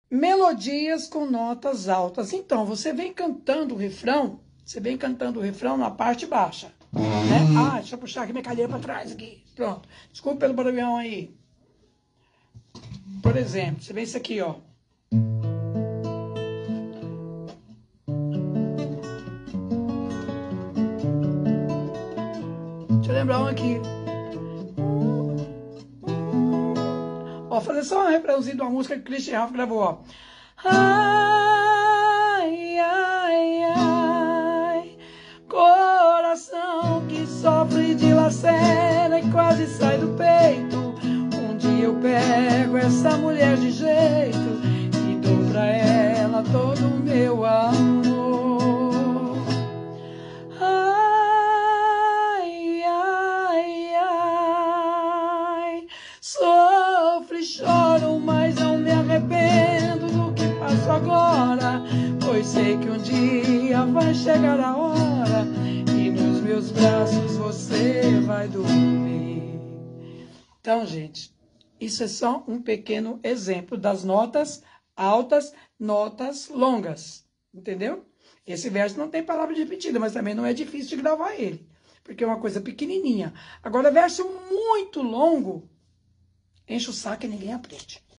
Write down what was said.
melodias com notas altas. Então, você vem cantando o refrão na parte baixa, né? Ah, deixa eu puxar aqui minha cadeira para trás aqui. Pronto. Desculpa pelo barulhão aí. Por exemplo, você vê isso aqui, ó. Deixa eu lembrar um aqui. Ó, fazer só um refrãozinho de uma música que o Christian Ralph gravou, ó. Ai, ai, ai, coração que sofre de lacera e quase sai do peito. Um dia eu pego essa mulher de jeito e dou pra ela todo o meu amor. Ai, ai, ai, sofro e choro, mas não me arrependo do que faço agora, pois sei que um dia vai chegar a hora e nos meus braços você vai dormir. Então, gente, isso é só um pequeno exemplo das notas altas, notas longas, entendeu? Esse verso não tem palavra repetida, mas também não é difícil de gravar ele, porque é uma coisa pequenininha. Agora, verso muito longo, enche o saco e ninguém aprende.